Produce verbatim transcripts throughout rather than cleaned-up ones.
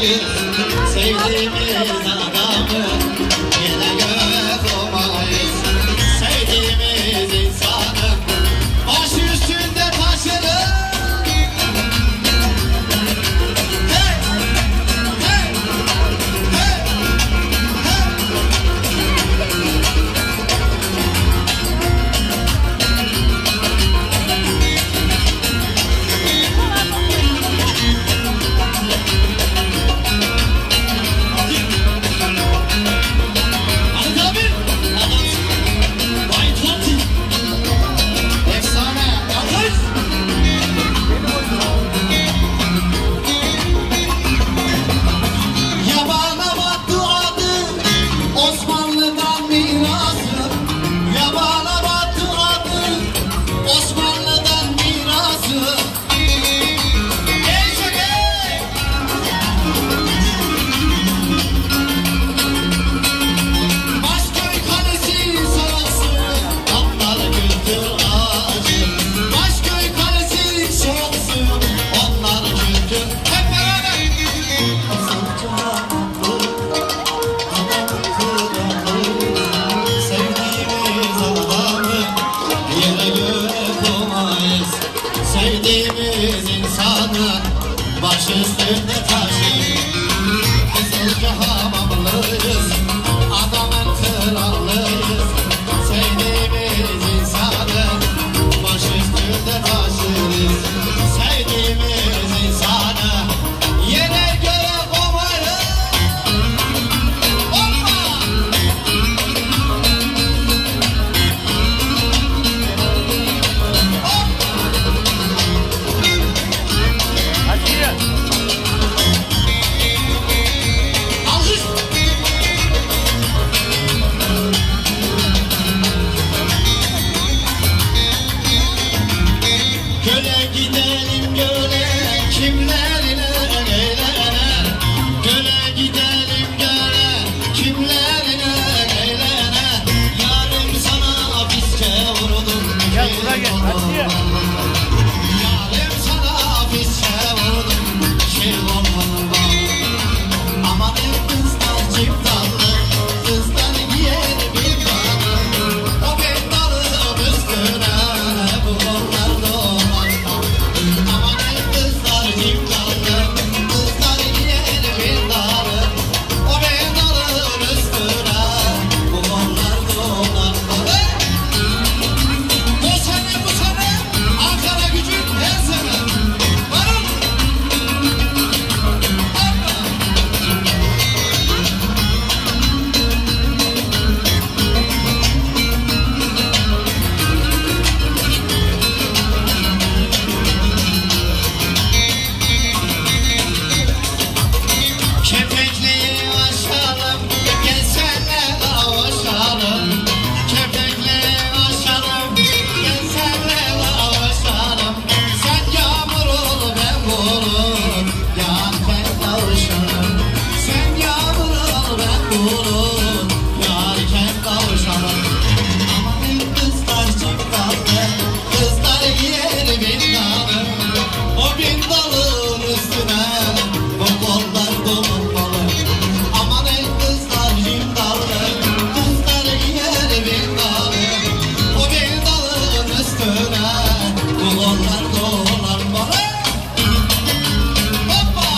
olmalıyız. Sevdiğimiz adamı yine göğe koymalıyız. Sevdiğimiz insanı baş üstünde taşırız. Hey! Hey! Hey! Sevdiğimiz insanı baş üstünde taşıyız. Kızılca hamamlıyız, adamın kralıyız. Sevdiğimiz insanı baş üstünde taşıyız. Sevdiğimiz insanı yere göre koymayız. Göle gidelim göle, kimlerine eğlener. Göle gidelim göle, kimlerine eğlener. Yarım sana fiske vurdum. Gel buraya gel, hadi ya. Yarım sana fiske vurdum. Şey olmadı bana. Aman ev kızlar ciptallı, kızlar giyer bir kanı. O benim dalım üstüne, bu kollar dolar. Aman ev kızlar ciptallı, kızlar giyer bir kanı. O benim dalım üstüne, bu kollar dolar. Bu sene bu sene Ankara Gücü her sene. Varın. Kepekliği aşalım, gelsenle kavuşalım. Kepekliği aşalım, gelsenle kavuşalım. Sen yağmur ol, ben bulut, yağarken kavuşalım. Sen yağmur ol, ben bulut, yağarken kavuşalım. Aman ev kızlar ciptallı, kızlar giyer bin dalı. O bin dalın üstüne, bu kollar dolanmalı. Aman ey kızlar ciptallı, kızlar giyer bin dalı. O bin dalın üstüne, bu kollar dolanmalı. Hoppa!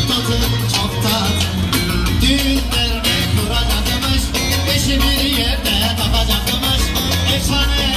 tutu çok tatlı. Düğün dernek kuracakmış, beşi bir yerde tapacakmış. Efsane